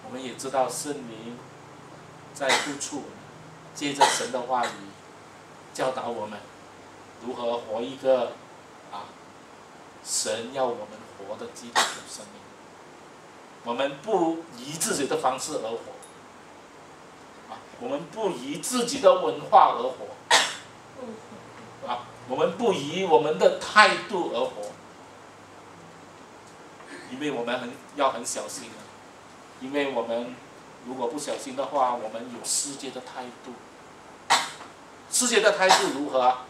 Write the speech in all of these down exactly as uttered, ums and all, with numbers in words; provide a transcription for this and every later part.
我们也知道圣灵在督促我们，借着神的话语教导我们如何活一个啊神要我们活的基督徒生命。我们不以自己的方式而活，啊，我们不以自己的文化而活，啊，我们不以我们的态度而活，因为我们很要很小心啊，因为我们如果不小心的话，我们有世界的态度。世界的态度如何啊？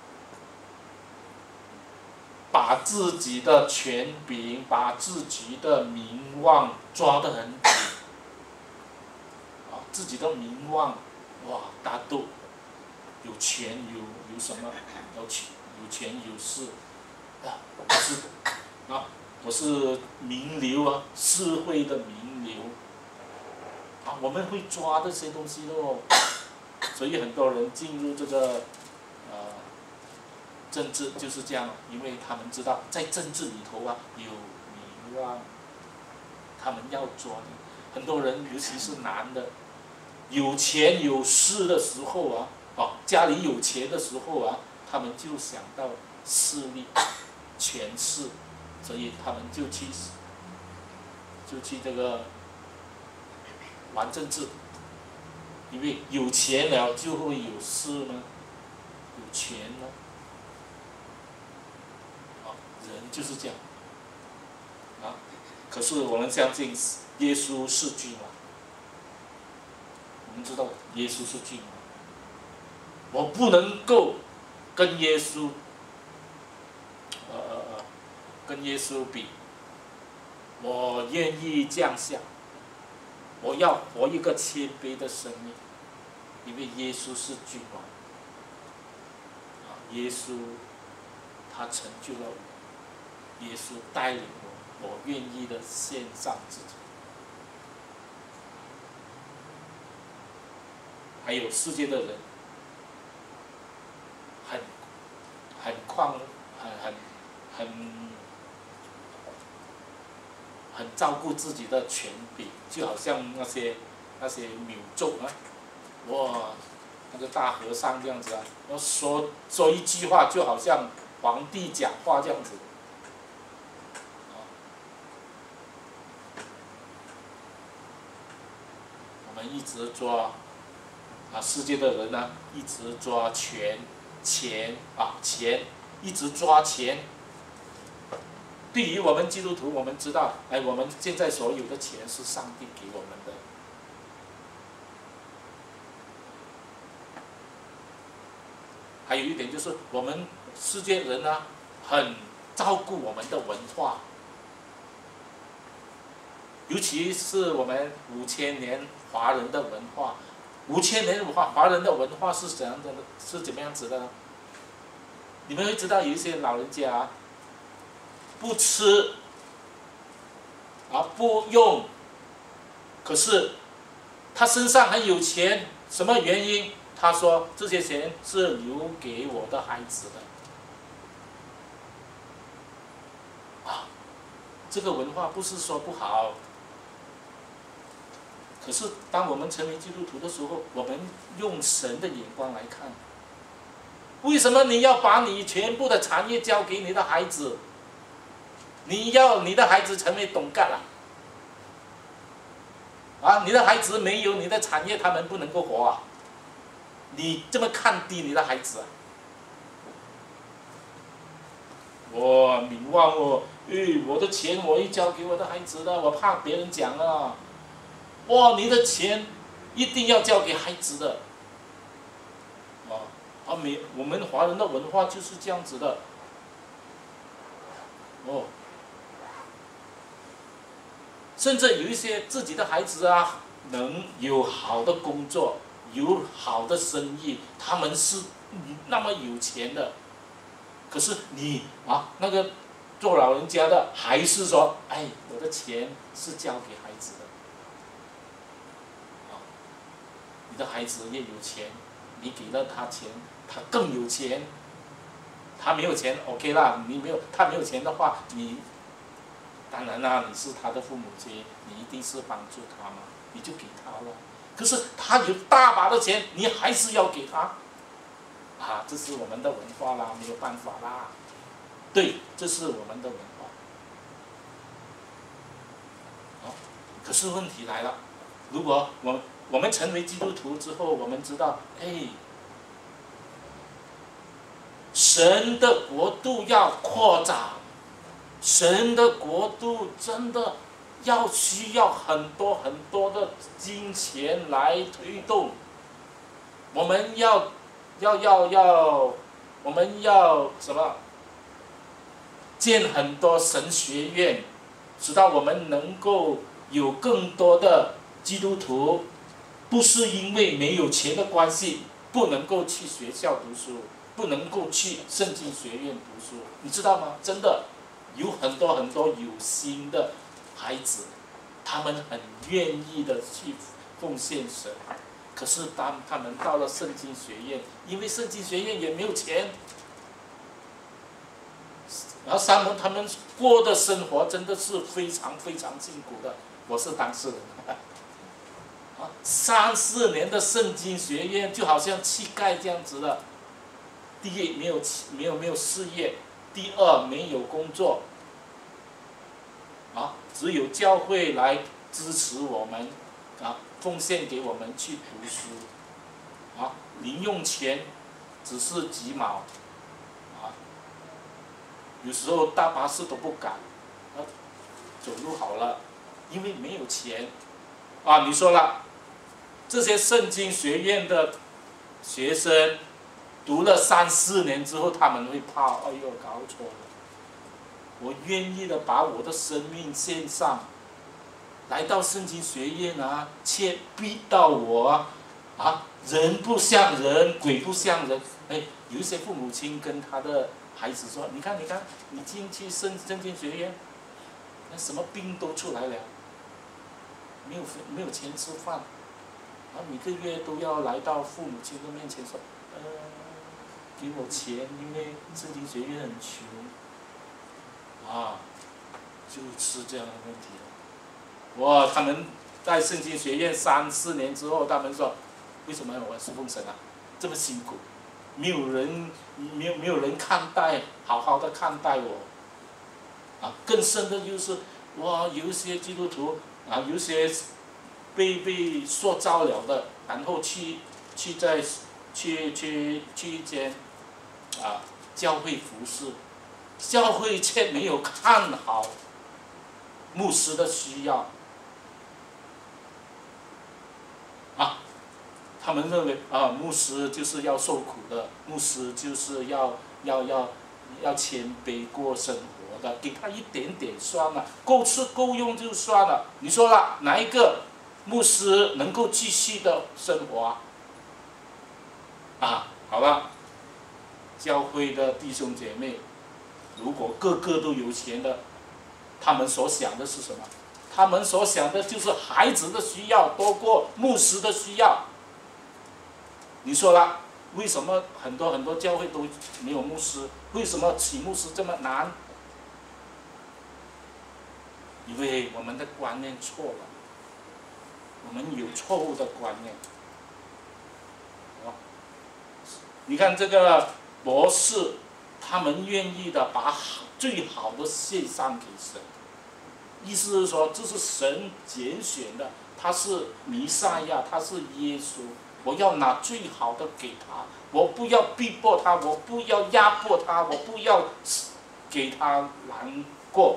把自己的权柄，把自己的名望抓得很紧，啊，自己的名望，哇，大度，有权有有什么，有权有权有势，啊，我是啊，我是名流啊，社会的名流，啊，我们会抓这些东西哦，所以很多人进入这个，呃。政治就是这样，因为他们知道在政治里头啊有名望，他们要抓你。很多人，尤其是男的，有钱有势的时候啊，哦，家里有钱的时候啊，他们就想到势力、权势，所以他们就去，就去这个玩政治，因为有钱了就会有势呢，有权呢。人就是这样，啊，可是我们相信耶稣是君王，我们知道耶稣是君王，我不能够跟耶稣，呃呃呃，跟耶稣比，我愿意降下，我要活一个谦卑的生命，因为耶稣是君王，啊，耶稣他成就了我。耶稣带领我，我愿意的献上自己。还有世界的人，很很旷，很很很很照顾自己的权柄，就好像那些那些民众啊，哇，那个大和尚这样子啊，要说说一句话，就好像皇帝讲话这样子。我们一直抓啊，世界的人呢、啊，一直抓权、钱啊，钱，一直抓钱。对于我们基督徒，我们知道，哎，我们现在所有的钱是上帝给我们的。还有一点就是，我们世界人呢、啊，很照顾我们的文化。尤其是我们五千年华人的文化，五千年华华人的文化是怎样的？是怎么样子的呢？你们会知道有一些老人家、啊、不吃啊不用，可是他身上很有钱，什么原因？他说这些钱是留给我的孩子的。啊，这个文化不是说不好。可是，当我们成为基督徒的时候，我们用神的眼光来看，为什么你要把你全部的产业交给你的孩子？你要你的孩子成为董干了，啊，你的孩子没有你的产业，他们不能够活啊！你这么看低你的孩子啊？我名望哦，诶，我的钱我一交给我的孩子的，我怕别人讲啊。哇，你的钱一定要交给孩子的，啊，啊，没，我们华人的文化就是这样子的，哦，甚至有一些自己的孩子啊，能有好的工作，有好的生意，他们是那么有钱的，可是你啊，那个做老人家的还是说，哎，我的钱是交给孩子的。你的孩子越有钱，你给了他钱，他更有钱。他没有钱 ，OK 啦，你没有，他没有钱的话，你当然啦，你是他的父母亲，你一定是帮助他嘛，你就给他了。可是他有大把的钱，你还是要给他，啊，这是我们的文化啦，没有办法啦。对，这是我们的文化。哦，可是问题来了，如果我我们成为基督徒之后，我们知道，哎，神的国度要扩展，神的国度真的要需要很多很多的金钱来推动。我们要要要要，我们要什么？建很多神学院，直到我们能够有更多的基督徒，不是因为没有钱的关系，不能够去学校读书，不能够去圣经学院读书，你知道吗？真的有很多很多有心的孩子，他们很愿意的去奉献神，可是当他们到了圣经学院，因为圣经学院也没有钱。然后他们他们过的生活真的是非常非常辛苦的，我是当事人。啊，三四年的圣经学院就好像乞丐这样子的，第一没有没有没有事业，第二没有工作，啊，只有教会来支持我们，啊，奉献给我们去读书，啊，零用钱只是几毛。有时候搭巴士都不敢，啊，走路好了，因为没有钱，啊，你说了，这些圣经学院的学生读了三四年之后，他们会怕，哎呦，搞错了，我愿意的把我的生命献上，来到圣经学院啊，却逼到我啊，啊，人不像人，鬼不像人，哎，有一些父母亲跟他的孩子说：“你看，你看，你进去圣圣经学院，那什么病都出来了，没有没有钱吃饭，啊，每个月都要来到父母亲的面前说，呃，给我钱，因为圣经学院很穷，啊，就是这样的问题了。哇，他们在圣经学院三四年之后，他们说，为什么我要侍奉神啊？这么辛苦。”没有人，没有没有人看待，好好的看待我，啊，更深的就是，哇，有一些基督徒啊，有一些被被塑造了的，然后去去在去去去一间啊教会服侍，教会却没有看好牧师的需要，啊。他们认为啊，牧师就是要受苦的，牧师就是要要要要谦卑过生活的，给他一点点算了，够吃够用就算了。你说了，哪一个牧师能够继续的生活啊？啊，好了，教会的弟兄姐妹，如果个个都有钱的，他们所想的是什么？他们所想的就是孩子的需要多过牧师的需要。你说了，为什么很多很多教会都没有牧师？为什么请牧师这么难？因为我们的观念错了，我们有错误的观念。哦，你看这个博士，他们愿意的把最好的献上给神，意思是说，这是神拣选的，他是弥赛亚，他是耶稣。我要拿最好的给他，我不要逼迫他，我不要压迫他，我不要给他难过。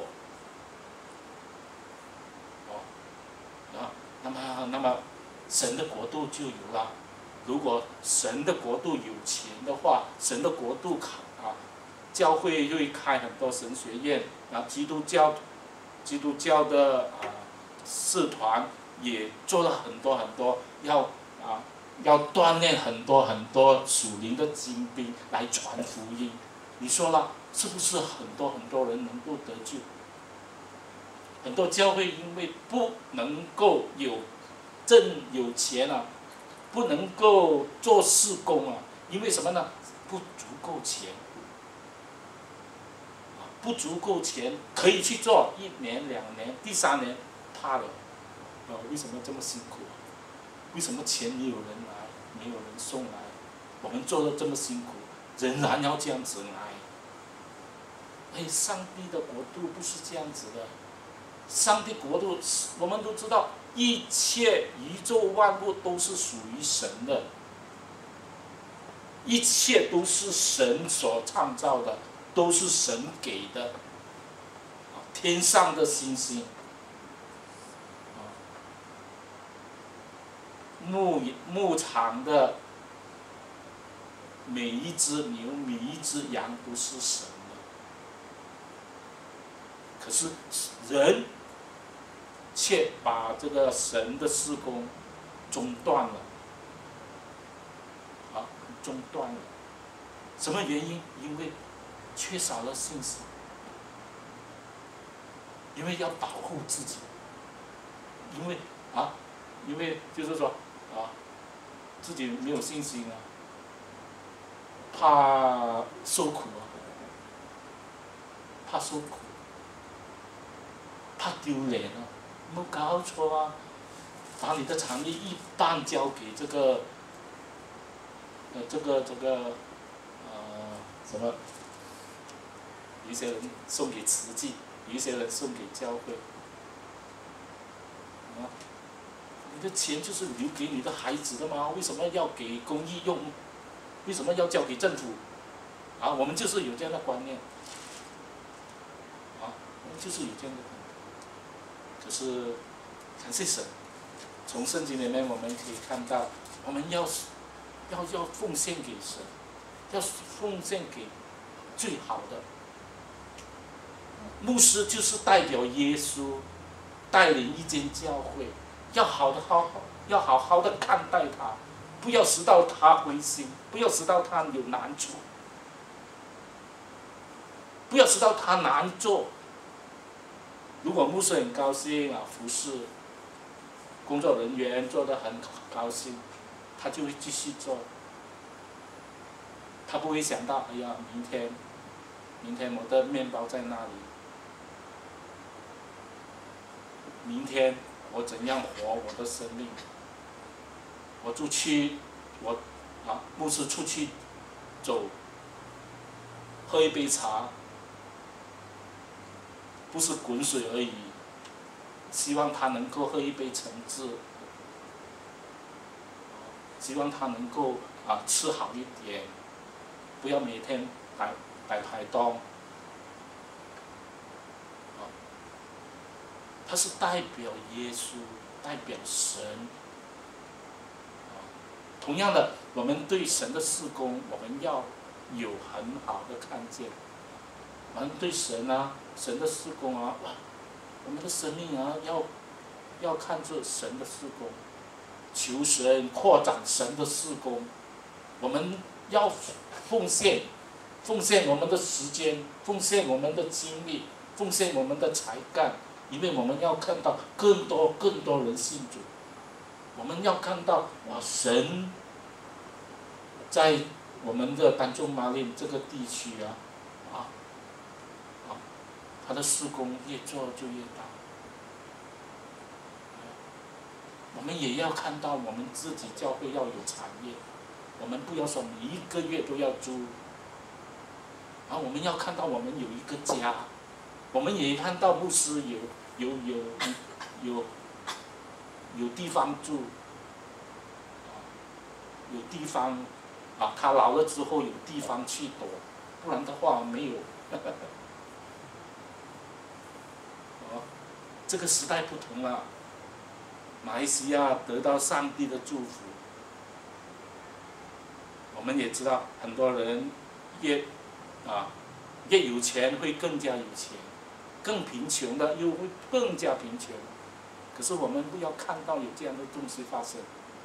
哦，啊，那么那么，神的国度就有了。如果神的国度有钱的话，神的国度啊，教会会开很多神学院，啊，基督教，基督教的啊社团也做了很多很多，要啊。要锻炼很多很多属灵的精兵来传福音，你说了是不是很多很多人能够得救？很多教会因为不能够有挣有钱啊，不能够做事工啊，因为什么呢？不足够钱， 不足够钱可以去做一年两年，第三年怕了，哦，为什么这么辛苦？为什么钱没有人来，没有人送来？我们做的这么辛苦，仍然要这样子来。哎，上帝的国度不是这样子的。上帝国度，我们都知道，一切宇宙万物都是属于神的，一切都是神所创造的，都是神给的。天上的星星，牧牧场的每一只牛、每一只羊都是神的，可是人却把这个神的事工中断了，啊，中断了。什么原因？因为缺少了信心，因为要保护自己，因为啊，因为就是说啊，自己没有信心啊，怕受苦啊，怕受苦，怕丢脸啊。没有搞错啊！把你的产业一半交给这个，呃，这个这个，呃，什么？有一些人送给慈济，有一些人送给教会。啊，你的钱就是留给你的孩子的嘛，为什么要给公益用？为什么要交给政府？啊，我们就是有这样的观念。啊，我们就是有这样的观念。可是，感谢神，从圣经里面我们可以看到，我们要要要奉献给神，要奉献给最好的。牧师就是代表耶稣，带领一间教会，要好的好好，要好好的看待他，不要使到他灰心，不要使到他有难处，不要使到他难做。如果牧师很高兴啊，服侍工作人员做得很高兴，他就会继续做。他不会想到，哎呀，明天，明天我的面包在那里，明天我怎样活我的生命？我出去，我啊，牧师出去走，喝一杯茶。不是滚水而已，希望他能够喝一杯橙汁，希望他能够啊吃好一点，不要每天摆摆排档。啊，他是代表耶稣，代表神。啊，同样的，我们对神的事工，我们要有很好的看见。我们对神啊，神的事工啊，哇，我们的生命啊，要要看着神的事工，求神扩展神的事工。我们要奉献，奉献我们的时间，奉献我们的精力，奉献我们的才干，因为我们要看到更多更多人信主。我们要看到哇，神在我们的丹中马林这个地区啊，啊。他的事工越做就越大，我们也要看到我们自己教会要有产业，我们不要说每一个月都要租，然后我们要看到我们有一个家，我们也看到牧师有有有有有地方住，有地方啊，他老了之后有地方去躲，不然的话没有。这个时代不同了，马来西亚得到上帝的祝福。我们也知道，很多人越啊越有钱会更加有钱，更贫穷的又会更加贫穷。可是我们不要看到有这样的东西发生。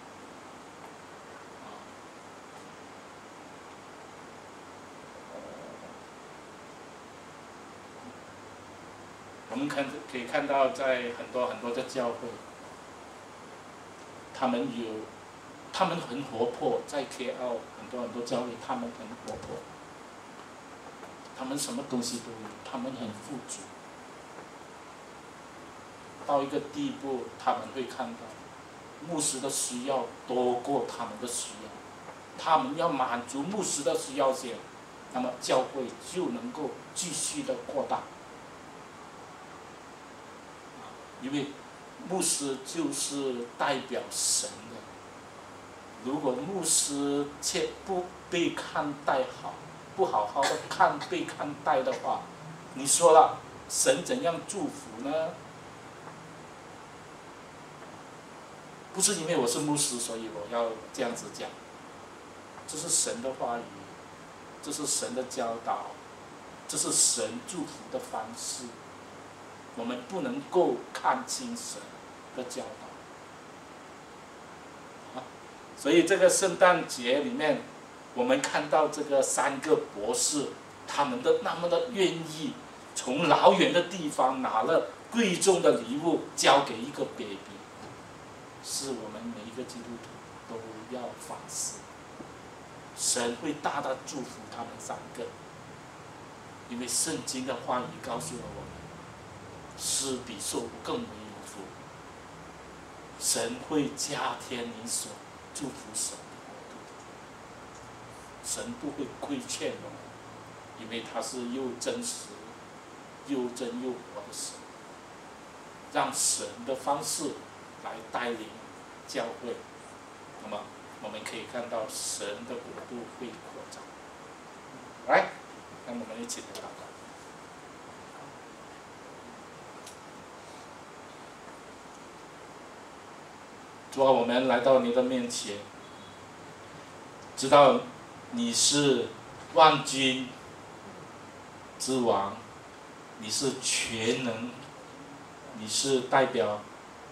我们看可以看到，在很多很多的教会，他们有，他们很活泼，在 K L 很多很多教会，他们很活泼， 他们什么东西都有，他们很富足。到一个地步，他们会看到牧师的需要多过他们的需要，他们要满足牧师的需要先，那么教会就能够继续的扩大。因为牧师就是代表神的，如果牧师却不被看待好，不好好的看被看待的话，你说了，神怎样祝福呢？不是因为我是牧师，所以我要这样子讲。这是神的话语，这是神的教导，这是神祝福的方式。我们不能够看清神的教导。所以这个圣诞节里面，我们看到这个三个博士，他们的那么的愿意从老远的地方拿了贵重的礼物交给一个 baby。是我们每一个基督徒都要反思，神会大大祝福他们三个，因为圣经的话语告诉了我们，施比受更为有福。神会加添你所祝福神的国度，神不会亏欠我们，因为他是又真实、又真又活的神，让神的方式来带领教会，那么我们可以看到神的国度会扩张。来，让我们一起来祷告。主啊，我们来到你的面前，知道你是万军之王，你是全能，你是代表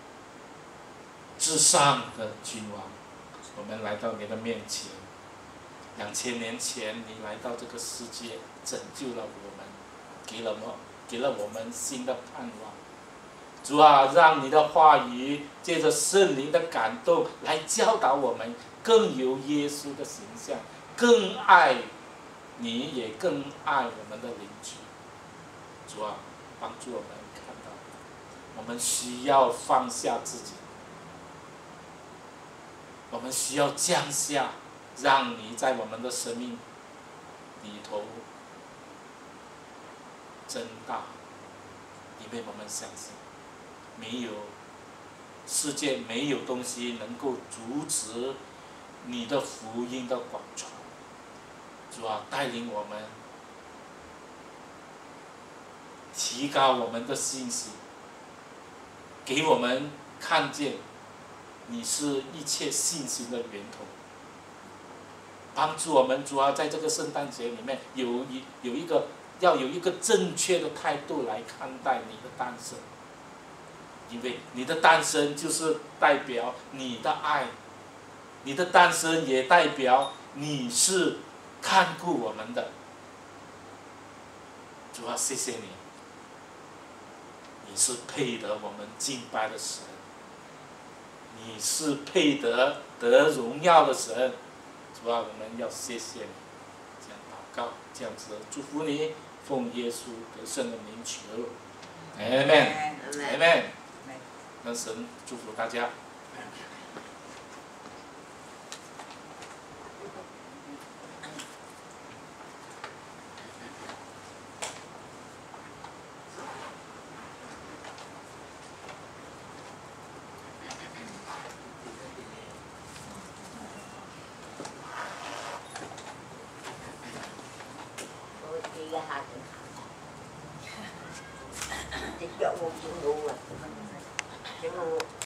至上的君王。我们来到你的面前，两千年前你来到这个世界，拯救了我们，给了我给了我们新的盼望。主啊，让你的话语借着圣灵的感动来教导我们，更有耶稣的形象，更爱你，也更爱我们的邻居。主啊，帮助我们看到，我们需要放下自己，我们需要降下，让你在我们的生命里头增大，因为我们相信，没有世界没有东西能够阻止你的福音的广传。主啊，带领我们，提高我们的信心，给我们看见你是一切信心的源头。帮助我们，主啊，在这个圣诞节里面有一有一个要有一个正确的态度来看待你的诞生。因为你的诞生就是代表你的爱，你的诞生也代表你是看顾我们的。主啊，谢谢你，你是配得我们敬拜的神，你是配得得荣耀的神。主啊，我们要谢谢你，这样祷告，这样子祝福你，奉耶稣得胜的名求，阿门，阿门。让神祝福大家。